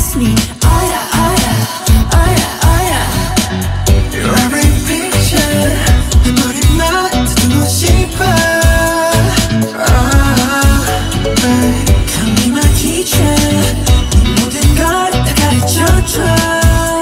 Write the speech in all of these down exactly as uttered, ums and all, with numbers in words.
kiss me. Oh yeah, oh yeah, oh yeah, oh yeah. You're every picture 내 머리만 듣고 싶어. Call me my teacher 네 모든 걸 다 가르쳐줘.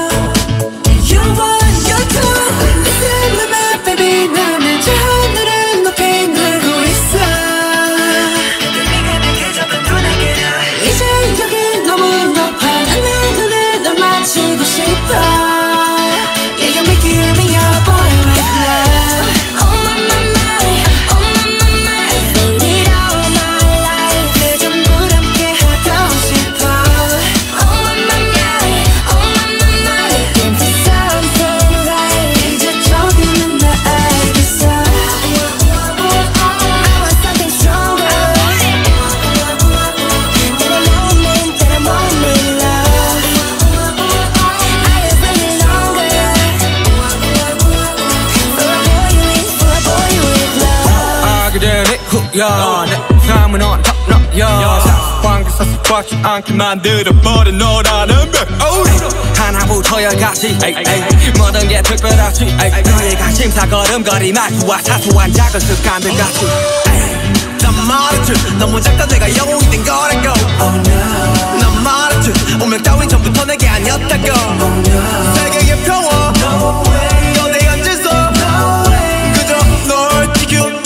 야, 내 삶은 on top 너야 사소한 게 사소하지 않게 만들어버린 너라는 백 하나부터 열까지 모든 게 특별하지 너의 관심사 걸음걸이 말투와 사소한 작은 습관들 같이 난 말했지 너무 작다 내가 영웅이 된 거라고 oh, no. 난 말했지 운명 따윈 전부터 내게 아니었다고 oh, no. 세계의 평화 no 너내 앉아서 no 그저 널 지켜봐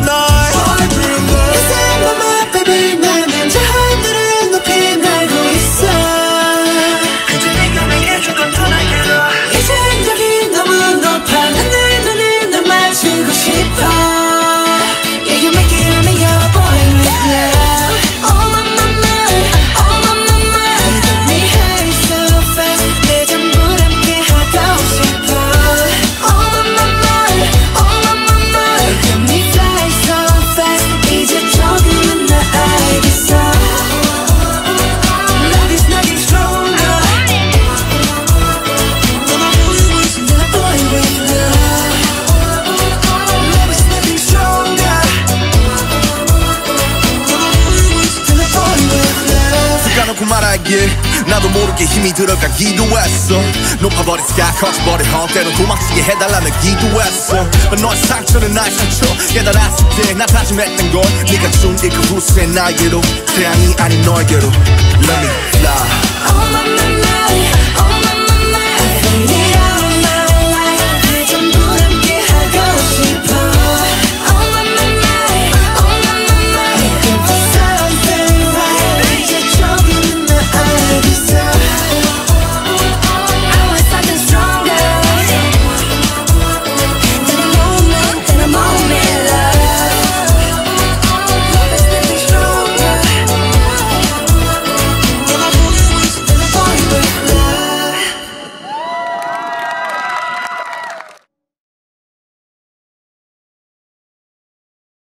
나도 모르게 힘이 들어가기도 했어. 높아버린 sky 커져버린 헛 때론 도망치게 해달라며 기도했어. But 너의 상처는 나의 상처 깨달았을 때 나 다짐했던 건 네가 준 이 그 후세 나에게로 태양이 아닌 너에게로 Love me